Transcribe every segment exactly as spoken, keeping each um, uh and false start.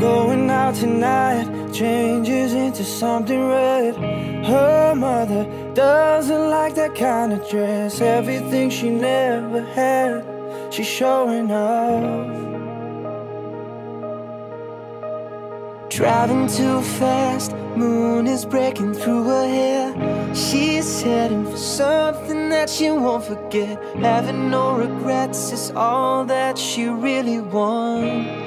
Going out tonight changes into something red. Her mother doesn't like that kind of dress. Everything she never had, she's showing off. Driving too fast, moon is breaking through her hair. She's heading for something that she won't forget. Having no regrets is all that she really wants.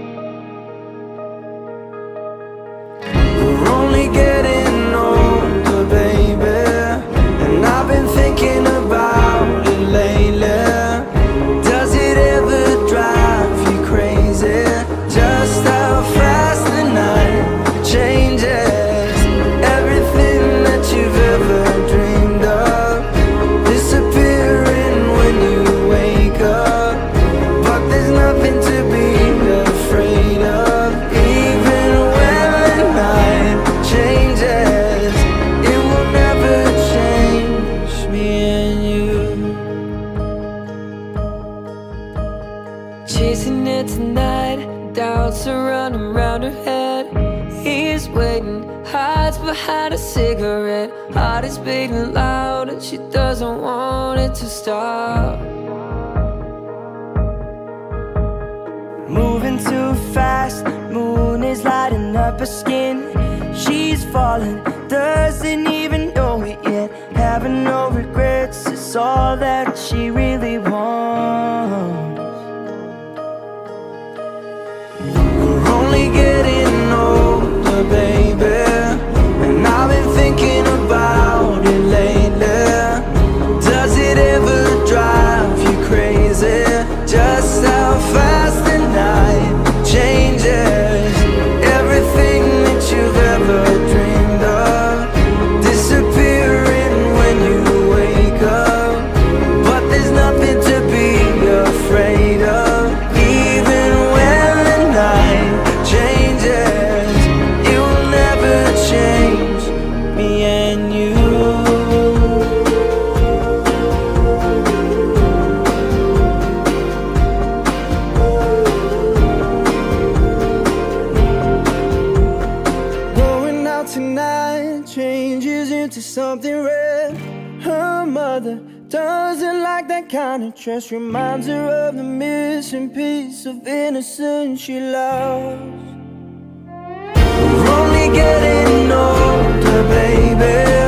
We're only getting older, baby, and I've been thinking about it lately. Does it ever drive you crazy? Just how fast the night changes. Everything that you've ever dreamed of disappearing when you wake up. But there's nothing to be afraid of. Even when the night changes, it will never change me and you. Chasing it tonight, doubts are running round her head. He's waiting, hides behind a cigarette. Heart is beating loud and she doesn't want it to stop. Moving too fast, moon is lighting up her skin. She's falling, doesn't even know it yet. Having no regrets is all that she really wants. We're only getting older, baby, and I've been thinking about it lately. Does it ever drive you crazy? Just how fast the night changes. Everything that you've ever dreamed of disappearing when you wake up. But there's nothing to be afraid of. Even when the night changes, it will never change me and you. Going out tonight changes into something red. Her mother doesn't like that kind of dress. Reminds her of the missing piece of innocence she lost. We're only getting older, baby,